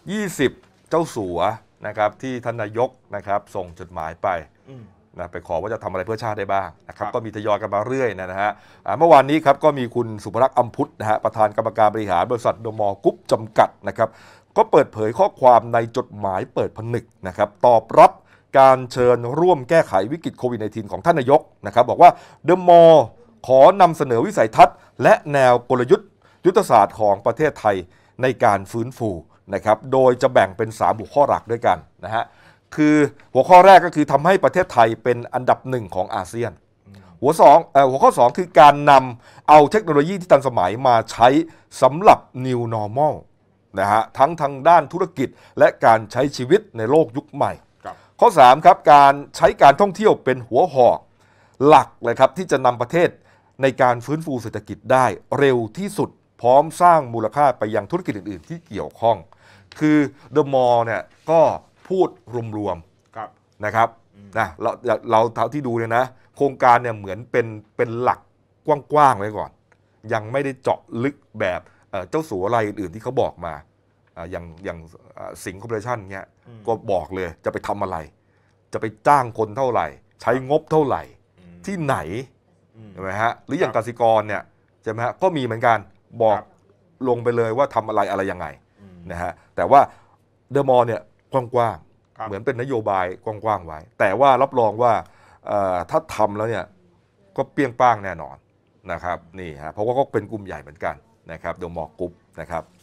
20เจ้าสัวนะครับที่ท่านนายกนะครับส่งจดหมายไปนะไปขอว่าจะทำอะไรเพื่อชาติได้บ้างนะครับก็มีทยอยกันมาเรื่อยนะฮะเมื่อวานนี้ครับก็มีคุณสุภลักษณ์อำพุทธนะฮะประธานกรรมการบริหารบริษัทเดอะมอลล์กรุ๊ปจำกัดนะครับก็เปิดเผยข้อความในจดหมายเปิดผนึกนะครับตอบรับการเชิญร่วมแก้ไขวิกฤตโควิด -19 ของท่านนายกนะครับบอกว่าเดอะมอลล์ขอนำเสนอวิสัยทัศน์และแนวกลยุทธ์ยุทธศาสตร์ของประเทศไทยในการฟื้นฟูนะครับโดยจะแบ่งเป็น3หัวข้อหลักด้วยกันนะฮะคือหัวข้อแรกก็คือทำให้ประเทศไทยเป็นอันดับ1ของอาเซียนหัวข้อ2คือการนำเอาเทคโนโลยีที่ทันสมัยมาใช้สำหรับ New Normal นะฮะทั้งทางด้านธุรกิจและการใช้ชีวิตในโลกยุคใหม่ข้อ3ครับการใช้การท่องเที่ยวเป็นหัวหอกหลักเลยครับที่จะนำประเทศในการฟื้นฟูเศรษฐกิจได้เร็วที่สุดพร้อมสร้างมูลค่าไปยังธุรกิจอื่นๆที่เกี่ยวข้องคือเดอะมอลล์เนี่ยก็พูดรวมๆนะครับนะเราเท่าที่ดูเนี่ยนะโครงการเนี่ยเหมือนเป็นหลักกว้างๆไว้ก่อนยังไม่ได้เจาะลึกแบบเจ้าสัวรายอื่นๆที่เขาบอกมาอย่างสิงห์คอร์ปอเรชั่นเนี่ยก็บอกเลยจะไปทำอะไรจะไปจ้างคนเท่าไหร่ใช้งบเท่าไหร่ที่ไหนใช่ไหมฮะหรืออย่างกสิกรเนี่ยใช่ไหมฮะก็มีเหมือนกันบอกลงไปเลยว่าทำอะไรยังไงนะฮะแต่ว่าเดอะมอลล์เนี่ยกว้างๆเหมือนเป็นนโยบายกว้างๆไว้แต่ว่ารับรองว่าถ้าทำแล้วเนี่ยก็เปรี้ยงป้างแน่นอนนะครับนี่ฮะเพราะว่าก็เป็นกลุ่มใหญ่เหมือนกันนะครับเดอะมอลล์กรุ๊ปนะครับ